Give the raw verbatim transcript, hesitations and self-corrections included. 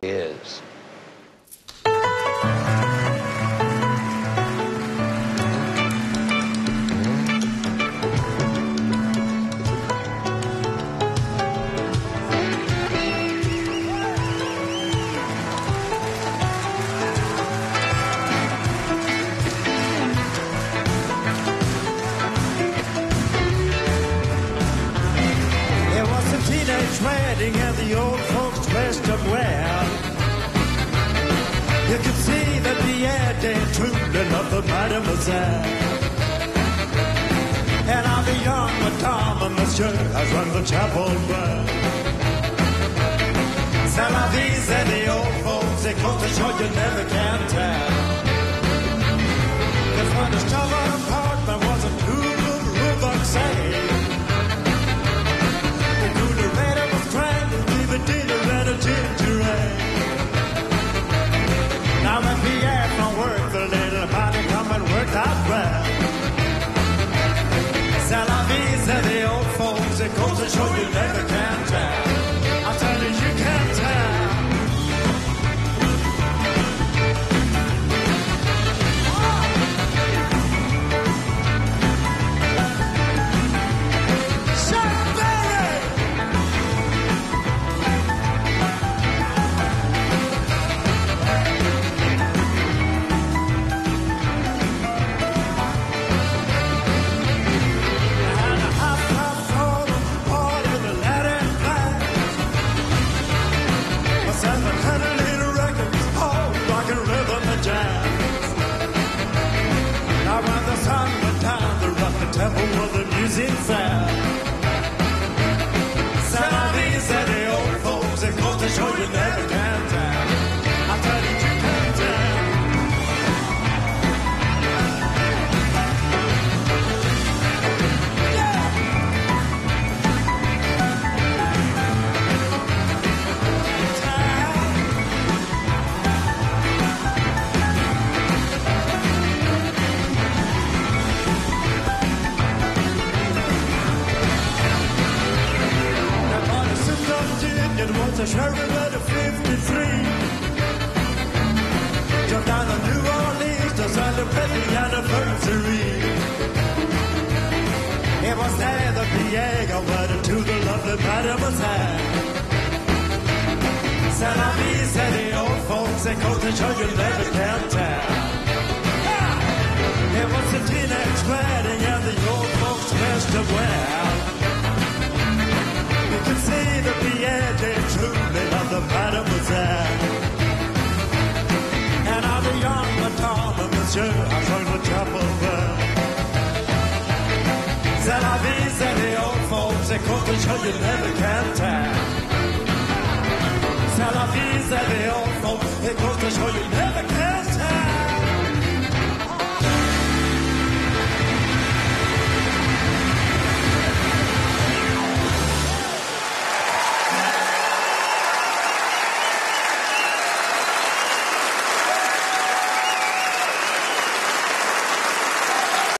is. Wedding and the old folks dressed up well. You could see that Pierre de truly loved the mademoiselle. And now the young Madame and Monsieur has rung the chapel bell. C'est la vie, said the old folks, it goes to show you never can tell. The furnished apartment was a two-room room, say. Dinner and a ginger ale. Now when Pierre from work, the little money come and work out well. C'est la vie, said the old folks, it goes to show you never can tell. I tell you, you can't tell. Temple of the music fair. Sadly, said the old folks, it goes to show you never can tell. I tell you, you can't tell. It was a Chevrolet of fifty-three. Drove down to New Orleans to celebrate the anniversary. It was there that Pierre got wedded to the lovely mademoiselle. C'est la vie, said the old folks, it goes to show you never can tell. It was a teenage wedding and the old folks dressed up well. You could see that Pierre did truly love the mademoiselle. And all the young Madame and Monsieur are from the chapel bell. C'est la vie, said the old folks, it goes to show you never can tell. C'est la vie, said the old folks, it goes to show you never